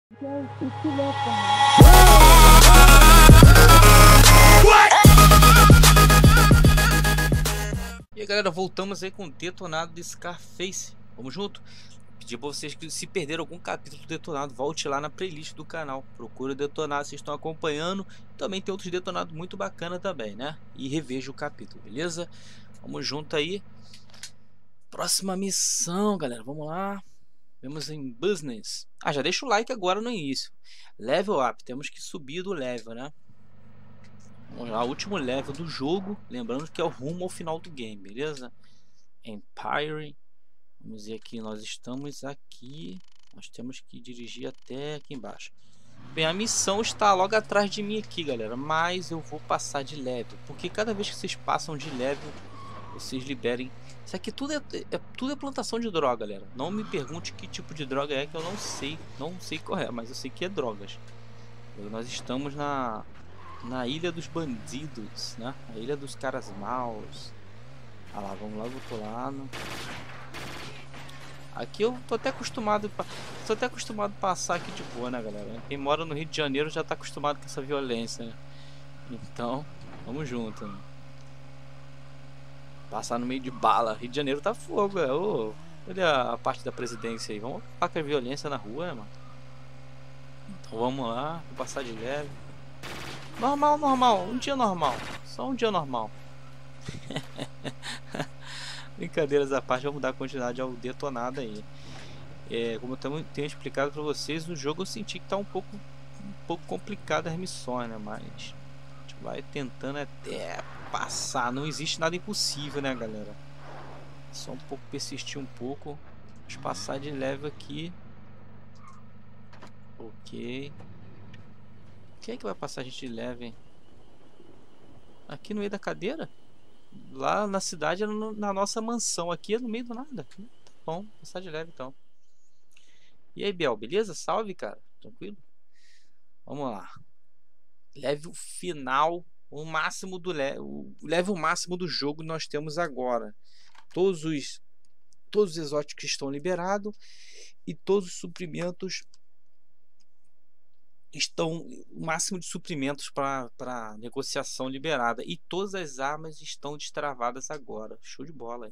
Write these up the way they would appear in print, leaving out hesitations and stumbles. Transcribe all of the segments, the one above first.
E aí galera, voltamos aí com o detonado de Scarface. Vamos junto? Pedir pra vocês que se perderam algum capítulo do detonado, volte lá na playlist do canal, procura o detonado, vocês estão acompanhando. Também tem outros detonados muito bacana também, né? E reveja o capítulo, beleza? Vamos junto aí. Próxima missão, galera, vamos lá. Vamos em business. Já deixa o like agora no início. Level up, temos que subir do level, né? Vamos lá, último level do jogo. Lembrando que é o rumo ao final do game, beleza? Empire. Vamos ver aqui, nós estamos aqui. Nós temos que dirigir até aqui embaixo. Bem, a missão está logo atrás de mim aqui, galera. Mas eu vou passar de level. Porque cada vez que vocês passam de level, vocês liberem. Isso aqui tudo tudo é plantação de droga, galera. Não me pergunte que tipo de droga é, que eu não sei. Não sei qual é, mas eu sei que é drogas. Nós estamos na ilha dos bandidos, né? A ilha dos caras maus. Ah lá, vamos lá do outro lado. Aqui eu tô até acostumado a passar aqui de boa, né, galera? Quem mora no Rio de Janeiro já tá acostumado com essa violência, né? Então, vamos junto, né? Passar no meio de bala. Rio de Janeiro tá fogo, é. Ô, olha a parte da presidência aí. Vamos acabar com a violência na rua, né, mano? Então vamos lá, vou passar de leve. Normal, normal, um dia normal. Só um dia normal. Brincadeiras à parte, vamos dar continuidade ao detonado aí. Como eu tenho explicado para vocês, no jogo eu senti que tá um pouco complicado as missões, né? Mas a gente vai tentando até passar. Não existe nada impossível, né, galera? Só um pouco persistir um pouco. Vamos passar de level aqui. Ok. Quem é que vai passar a gente de level? Aqui no meio da cadeira? Lá na cidade, na nossa mansão. Aqui é no meio do nada. Tá bom, passar de leve então. E aí, Biel, beleza? Salve, cara. Tranquilo? Vamos lá. Level final. O máximo do level máximo do jogo nós temos agora. Todos os exóticos estão liberados. E todos os suprimentos estão, o máximo de suprimentos para negociação liberada, e todas as armas estão destravadas agora. Show de bola.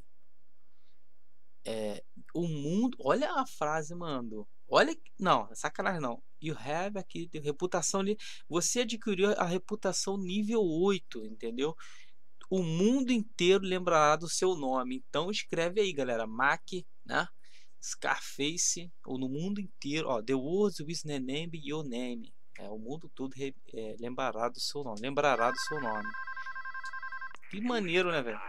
O mundo, olha a frase, mano. Olha, não, sacanagem não. You have aqui reputação ali. Você adquiriu a reputação nível 8, entendeu? O mundo inteiro lembrará do seu nome. Então escreve aí, galera. Mac, né? Scarface, ou no mundo inteiro, ó, the world with the name, your name. O mundo todo lembrará do seu nome. Lembrará do seu nome. Que maneiro, né, velho?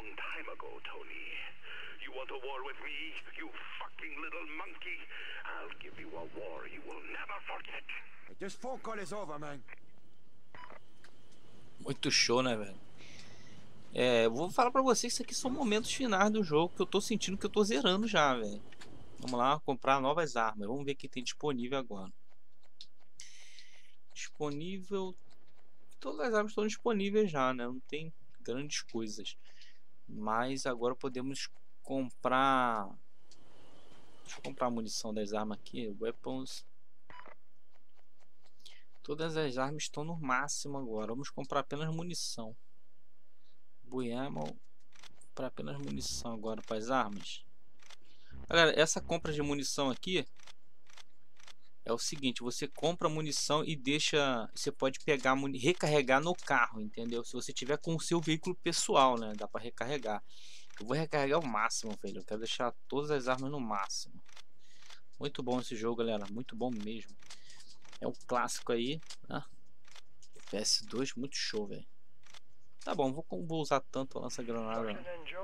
Muito show, né, velho? Vou falar pra vocês que isso aqui são momentos finais do jogo que eu tô sentindo que eu tô zerando já, velho. Vamos lá, comprar novas armas. Vamos ver o que tem disponível agora. Disponível. Todas as armas estão disponíveis já, né? Não tem grandes coisas. Mas agora podemos comprar. Deixa eu comprar a munição das armas aqui. Weapons. Todas as armas estão no máximo agora. Vamos comprar apenas munição. Buiammo. Para apenas munição agora para as armas. Galera, essa compra de munição aqui é o seguinte: você compra munição e deixa, você pode pegar, recarregar no carro, entendeu? Se você tiver com o seu veículo pessoal, né, dá para recarregar. Eu vou recarregar o máximo, velho. Eu quero deixar todas as armas no máximo. Muito bom esse jogo, galera, muito bom mesmo. É um clássico aí, né? PS2, muito show, velho. Tá bom, vou usar tanto a lança-granada.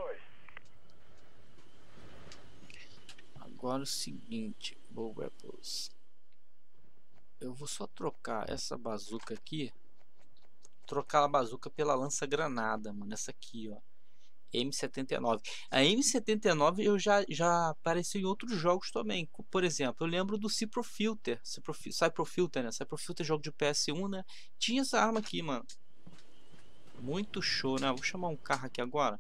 Agora o seguinte, weapons. Eu vou só trocar essa bazuca aqui. Trocar a bazuca pela lança-granada, mano. Essa aqui, ó. M79. A M79 eu já apareceu em outros jogos também. Por exemplo, eu lembro do Cyprofilter. Cyprofilter, né? Cyprofilter, jogo de PS1, né? Tinha essa arma aqui, mano. Muito show, né? Vou chamar um carro aqui agora.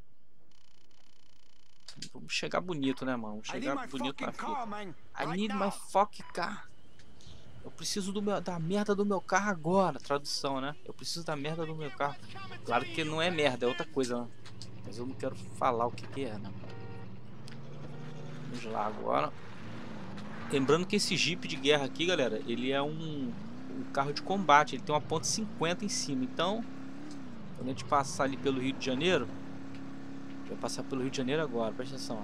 Vamos chegar bonito, né, mano? Vamos chegar bonito na fita. I need my fucking car. Eu preciso da merda do meu carro agora. Tradução, né? Eu preciso da merda do meu carro. Claro que não é merda, é outra coisa, né? Mas eu não quero falar o que é, né? Vamos lá agora. Lembrando que esse Jeep de guerra aqui, galera, ele é um carro de combate. Ele tem uma ponto .50 em cima. Então, quando a gente passar ali pelo Rio de Janeiro, vai passar pelo Rio de Janeiro agora, presta atenção,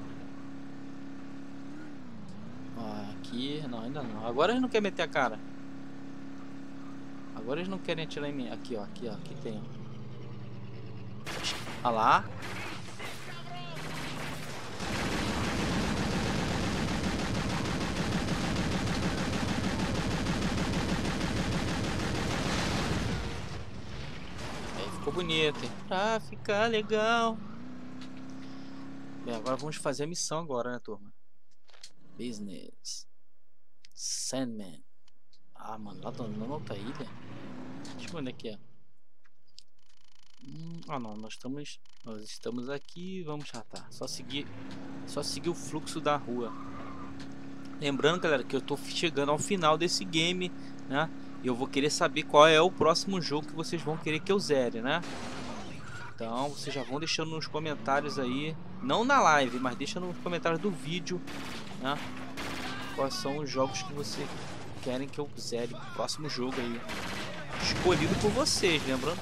ó. Aqui, não, ainda não. Agora eles não querem meter a cara. Agora eles não querem atirar em mim. Aqui, ó, aqui tem, ó. Olha lá. Aí ficou bonito, hein? Pra ficar legal. Bem, agora vamos fazer a missão agora, né, turma? Business. Sandman. Ah, mano, lá na outra ilha. Deixa eu ver onde é que é. Ah, não, nós estamos aqui. Vamos já tá. Só seguir o fluxo da rua. Lembrando, galera, que eu tô chegando ao final desse game, né? E eu vou querer saber qual é o próximo jogo que vocês vão querer que eu zere, né? Então, vocês já vão deixando nos comentários aí, não na live, mas deixa nos comentários do vídeo, né? Quais são os jogos que vocês querem que eu zere o próximo jogo aí, escolhido por vocês, lembrando.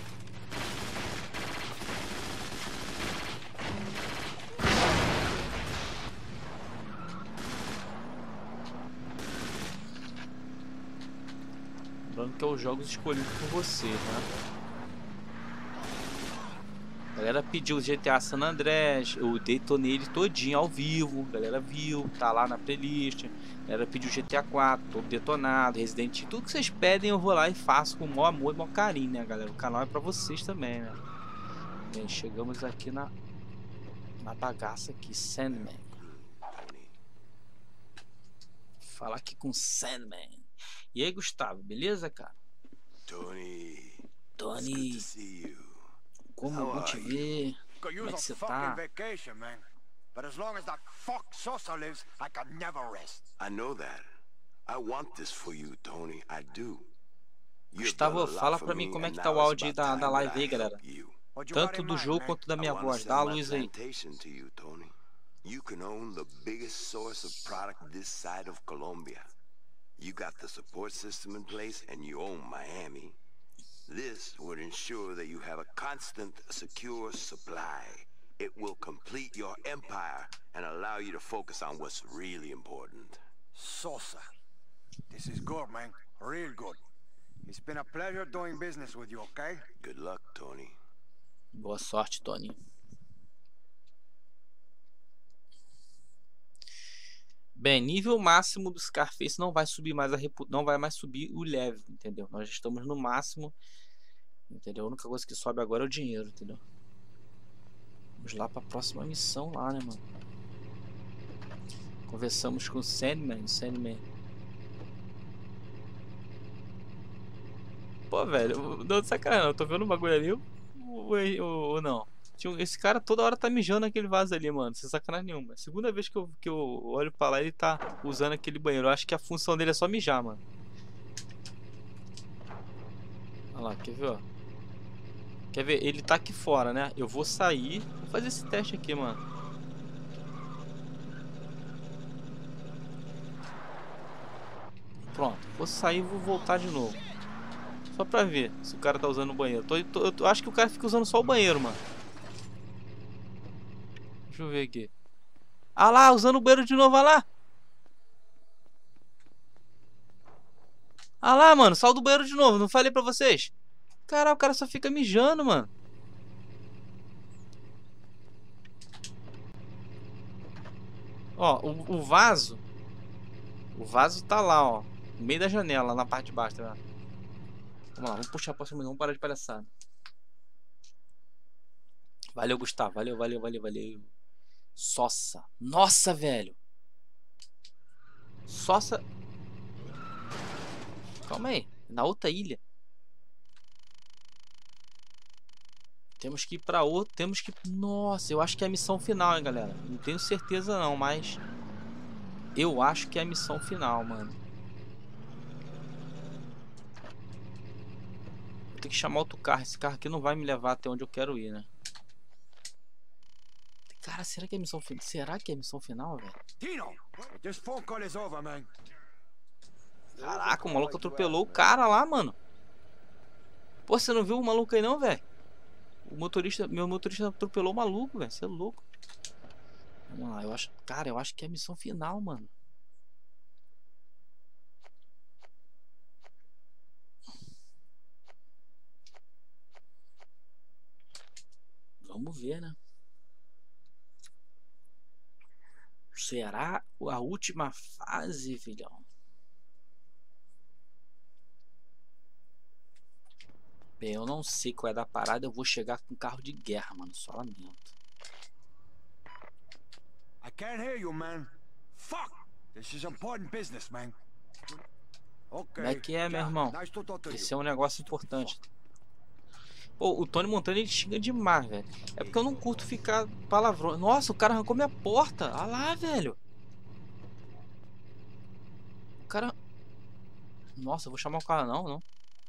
Lembrando que é os jogos escolhidos por vocês, né? A galera pediu o GTA San Andreas, eu detonei ele todinho ao vivo, a galera viu, tá lá na playlist. A galera pediu o GTA 4, todo detonado, Resident Evil, tudo que vocês pedem eu vou lá e faço com o maior amor e maior carinho, né, galera? O canal é pra vocês também, né? Bem, chegamos aqui na bagaça aqui, Sandman. Falar aqui com Sandman. E aí, Gustavo, beleza, cara? Tony, como bom te ver. Como é que você tá? But as long as that fuck Sosa lives, I can never rest. I know that. I want this for you, Tony. I do. Gustavo, fala pra mim como é que tá o áudio da live aí, galera. Tanto do jogo quanto da minha voz. Dá a luz aí. You can own the biggest source of product this side of Colombia. You got the support system in place and you own Miami. This would ensure that you have a constant, secure supply. It will complete your empire and allow you to focus on what's really important. Sosa. This is good, man. Real good. It's been a pleasure doing business with you, okay? Good luck, Tony. Boa sorte, Tony. Bem, nível máximo do Scarface não vai subir mais não vai mais subir o level, entendeu? Nós estamos no máximo, entendeu? A única coisa que sobe agora é o dinheiro, entendeu? Vamos lá para a próxima missão lá, né, mano? Conversamos com o Sandman. Pô, velho, não, sacanagem, eu tô vendo um bagulho ali ou não? Esse cara toda hora tá mijando naquele vaso ali, mano. Sem sacanagem nenhuma. Segunda vez que eu olho pra lá, ele tá usando aquele banheiro. Eu acho que a função dele é só mijar, mano. Olha lá, quer ver, ó? Quer ver? Ele tá aqui fora, né? Eu vou sair. Vou fazer esse teste aqui, mano. Pronto. Vou sair e vou voltar de novo. Só pra ver se o cara tá usando o banheiro. Eu acho que o cara fica usando só o banheiro, mano. Deixa eu ver aqui. Ah lá, usando o banheiro de novo, olha lá. Ah lá, mano, saiu do banheiro de novo, não falei pra vocês? Caralho, o cara só fica mijando, mano. Ó, o vaso. O vaso tá lá, ó. No meio da janela, na parte de baixo, tá vendo? Vamos lá, vamos puxar pra cima, vamos parar de palhaçada. Valeu, Gustavo, valeu. Sosa. Nossa, velho. Sosa. Calma aí. Na outra ilha. Temos que ir pra outra. Temos que... Nossa, eu acho que é a missão final, hein, galera. Não tenho certeza não, mas... Eu acho que é a missão final, mano. Vou ter que chamar outro carro. Esse carro aqui não vai me levar até onde eu quero ir, né? Cara, será que é a missão final? Será que é a missão final, velho? Tino, this phone call is over, man. Caraca, o maluco atropelou o cara lá, mano. Pô, você não viu o maluco aí não, velho? O motorista, meu motorista atropelou o maluco, velho. Você é louco. Vamos lá, eu acho, cara, eu acho que é a missão final, mano. Vamos ver, né? Será a última fase, filhão? Bem, eu não sei qual é da parada. Eu vou chegar com carro de guerra, mano. Só lamento. I can't hear you, man. Fuck! This is important business, man. Okay. Como é que é, meu irmão? Nice to talk to Esse you. é um negócio importante. Pô, o Tony Montana, ele xinga demais, velho. É porque eu não curto ficar palavrão. Nossa, o cara arrancou minha porta. Olha lá, velho. O cara... Nossa, eu vou chamar o cara não.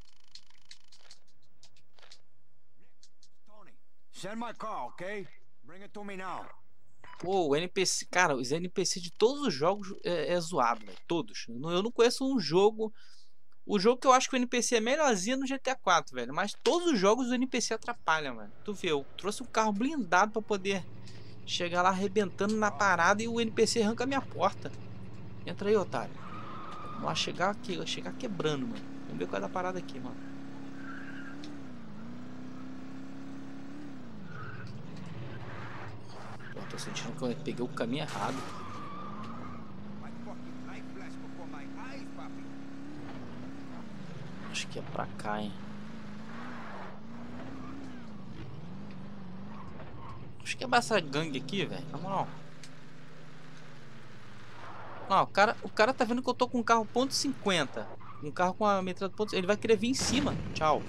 Tony, send my car, okay? Bring it to me now. Pô, o NPC... Cara, os NPC de todos os jogos é zoado, velho. Todos. Eu não conheço um jogo... O jogo que eu acho que o NPC é melhorzinho no GTA 4, velho. Mas todos os jogos o NPC atrapalha, mano. Tu vê, eu trouxe um carro blindado pra poder chegar lá arrebentando na parada e o NPC arranca a minha porta. Entra aí, otário. Vamos lá chegar aqui, chegar quebrando, mano. Vamos ver qual é da parada aqui, mano. Pô, tô sentindo que eu peguei o caminho errado. Acho que é pra cá, hein. Acho que é essa gangue aqui, velho. Na moral. Ó, o cara tá vendo que eu tô com um carro .50. Um carro com a metralhadora ponto. Ele vai querer vir em cima. Tchau.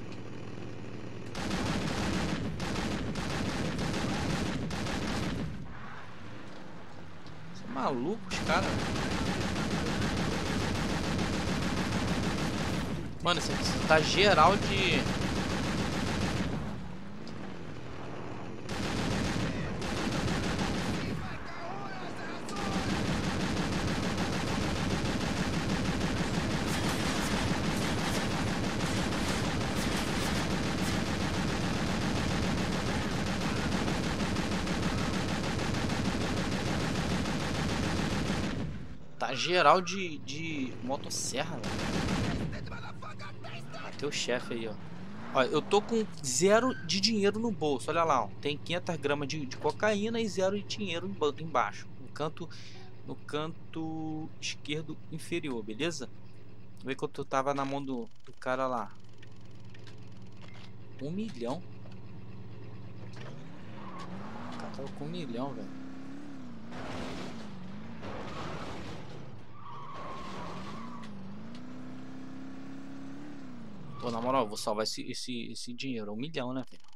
Você é maluco, os caras. Mano, isso aqui tá geral de... Tá geral de motosserra, velho. Matei o chefe aí, ó. Ó, eu tô com 0 de dinheiro no bolso. Olha lá, ó. Tem 500 gramas de cocaína e 0 de dinheiro embaixo. No canto esquerdo inferior, beleza? Vê que eu tava na mão do cara lá. 1 milhão. O cara tava com 1 milhão, velho. Pô, na moral, eu vou salvar esse dinheiro. 1 milhão, né, velho?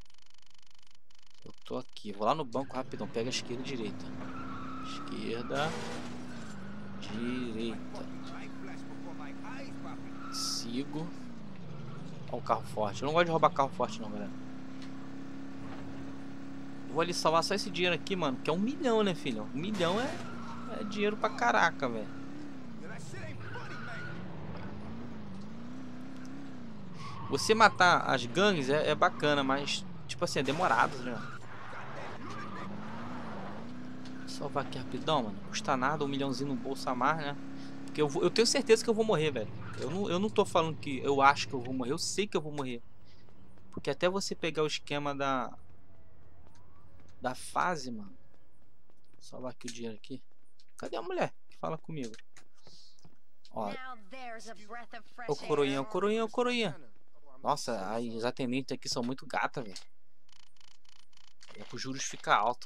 Eu tô aqui. Vou lá no banco rapidão. Pega a esquerda e direita. Esquerda. Direita. Sigo. Ó o carro forte. Eu não gosto de roubar carro forte não, galera. Vou ali salvar só esse dinheiro aqui, mano. Que é 1 milhão, né, filho? 1 milhão é dinheiro pra caraca, velho. Você matar as gangues é bacana, mas, tipo assim, é demorado, né? Vou salvar aqui rapidão, mano. Não custa nada, 1 milhãozinho no bolso a mais, né? Porque eu tenho certeza que eu vou morrer, velho. Eu não tô falando que eu acho que eu vou morrer. Eu sei que eu vou morrer. Porque até você pegar o esquema da fase, mano. Vou salvar aqui o dinheiro aqui. Cadê a mulher que fala comigo? Ó. Ô coroinha, ô coroinha, ô coroinha. Nossa, as atendentes aqui são muito gatas, velho. É que os juros ficam altos.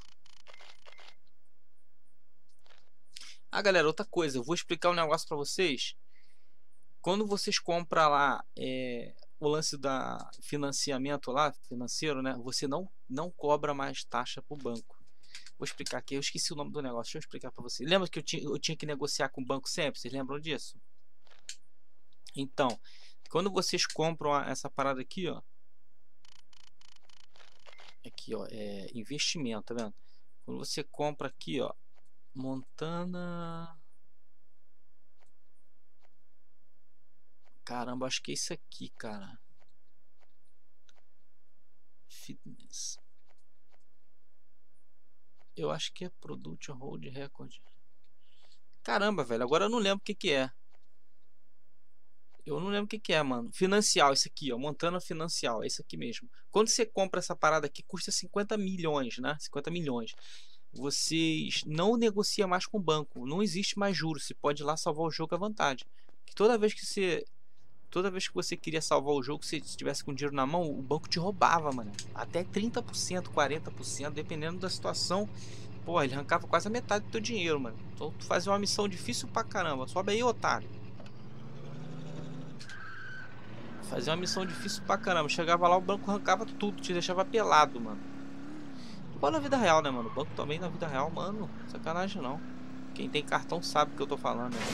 Ah, galera, outra coisa. Eu vou explicar um negócio pra vocês. Quando vocês compram lá o lance da financiamento lá, financeiro, né? Você não cobra mais taxa pro banco. Vou explicar aqui. Eu esqueci o nome do negócio. Deixa eu explicar pra vocês. Lembra que eu tinha que negociar com o banco sempre? Vocês lembram disso? Então... Quando vocês compram essa parada aqui, ó. Aqui, ó, é investimento, tá vendo? Quando você compra aqui, ó, Montana. Caramba, acho que é isso aqui, cara. Fitness. Eu acho que é Product Hold Record. Caramba, velho, agora eu não lembro o que que é. Eu não lembro o que que é, mano. Financial, esse aqui, ó. Montana Financial, é isso aqui mesmo. Quando você compra essa parada aqui, custa 50 milhões, né? 50 milhões. Vocês não negociam mais com o banco. Não existe mais juros. Você pode ir lá salvar o jogo à vontade. Que toda vez que você queria salvar o jogo, se estivesse com dinheiro na mão, o banco te roubava, mano. Até 30%, 40%, dependendo da situação. Pô, ele arrancava quase a metade do teu dinheiro, mano. Então tu fazia uma missão difícil pra caramba. Sobe aí, otário. Fazia uma missão difícil pra caramba. Chegava lá, o banco arrancava tudo, te deixava pelado, mano. Igual na vida real, né, mano? O banco também na vida real, mano. Sacanagem não. Quem tem cartão sabe o que eu tô falando, né?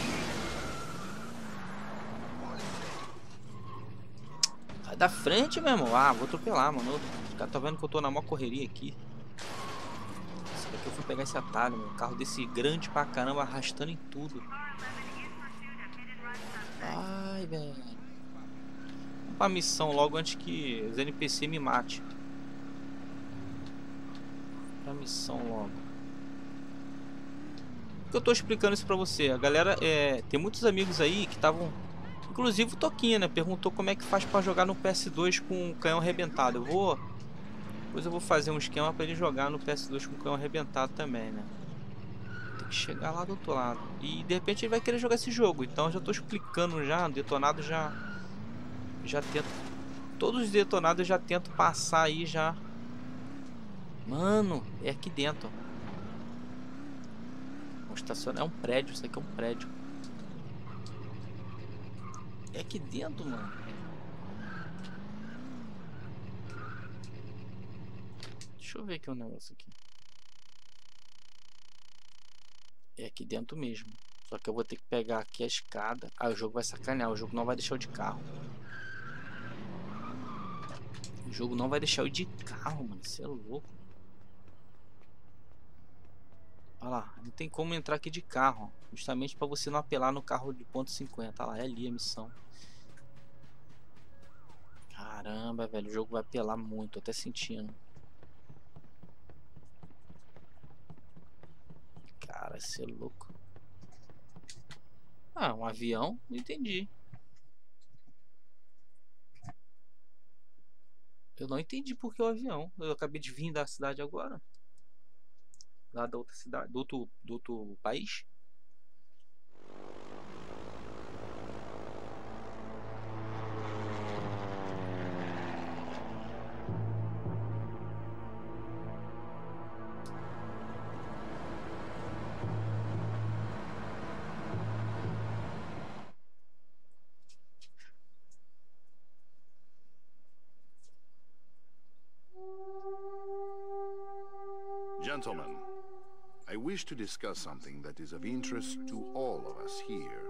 Sai da frente, meu irmão. Ah, vou atropelar, mano. Os caras estão vendo que eu tô na maior correria aqui. Esse daqui eu fui pegar esse atalho, meu. Um carro desse grande pra caramba, arrastando em tudo. Ai, velho. Vamos pra missão logo antes que os NPC me matem. Pra missão logo. Por que eu tô explicando isso pra você? A galera, tem muitos amigos aí que estavam... Inclusive o Toquinha, né? Perguntou como é que faz pra jogar no PS2 com o canhão arrebentado. Depois eu vou fazer um esquema pra ele jogar no PS2 com o canhão arrebentado também, né? Tem que chegar lá do outro lado. E de repente ele vai querer jogar esse jogo. Então eu já tô explicando já. Detonado já tento... Todos os detonados eu já tento passar aí já. Mano, é aqui dentro. Vamos estacionar. É um prédio. Isso aqui é um prédio. É aqui dentro, mano. Deixa eu ver aqui um negócio aqui. É aqui dentro mesmo. Só que eu vou ter que pegar aqui a escada. Ah, o jogo vai sacanear. O jogo não vai deixar eu de carro. O jogo não vai deixar eu de carro, mano. Você é louco. Olha lá. Não tem como entrar aqui de carro. Justamente para você não apelar no carro de ponto .50. Olha lá. É ali a missão. Caramba, velho. O jogo vai apelar muito. Tô até sentindo. Cara, você é louco. Ah, um avião? Não entendi. Eu não entendi por que o avião. Eu acabei de vir da cidade agora. Lá da outra cidade, do outro país. Gentlemen, I wish to discuss something that is of interest to all of us here.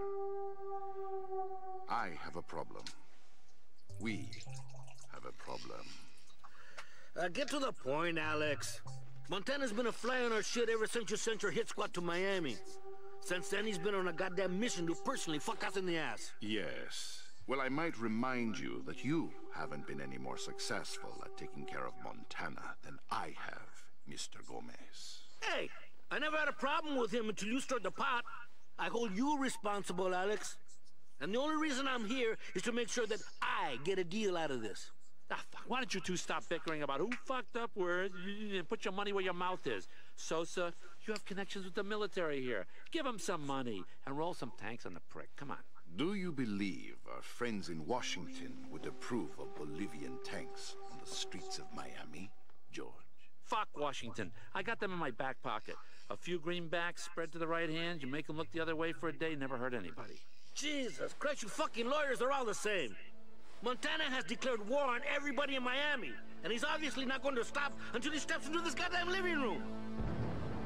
I have a problem. We have a problem. Get to the point, Alex. Montana's been a fly on our shit ever since you sent your hit squad to Miami. Since then, he's been on a goddamn mission to personally fuck us in the ass. Yes. Well, I might remind you that you haven't been any more successful at taking care of Montana than I have, Mr. Gomez. Hey, I never had a problem with him until you stirred the pot. I hold you responsible, Alex. And the only reason I'm here is to make sure that I get a deal out of this. Ah, fuck. Why don't you two stop bickering about who fucked up where and put your money where your mouth is? Sosa, you have connections with the military here. Give them some money and roll some tanks on the prick. Come on. Do you believe our friends in Washington would approve of Bolivian tanks on the streets of Miami, George? Fuck Washington. I got them in my back pocket. A few greenbacks spread to the right hand. You make them look the other way for a day, never hurt anybody. Jesus Christ, you fucking lawyers are all the same. Montana has declared war on everybody in Miami, and he's obviously not going to stop until he steps into this goddamn living room.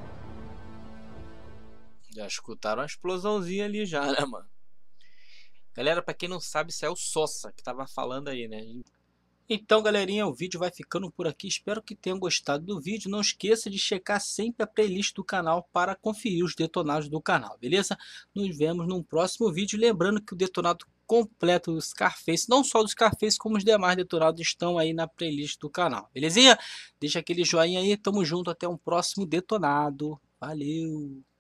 Já escutaram a explosãozinha ali já, né, mano? Galera, para quem não sabe, isso é o Sosa que tava falando aí, né? Então, galerinha, o vídeo vai ficando por aqui. Espero que tenham gostado do vídeo. Não esqueça de checar sempre a playlist do canal para conferir os detonados do canal, beleza? Nos vemos num próximo vídeo. Lembrando que o detonado completo do Scarface, não só do Scarface, como os demais detonados estão aí na playlist do canal, belezinha? Deixa aquele joinha aí. Tamo junto. Até um próximo detonado. Valeu!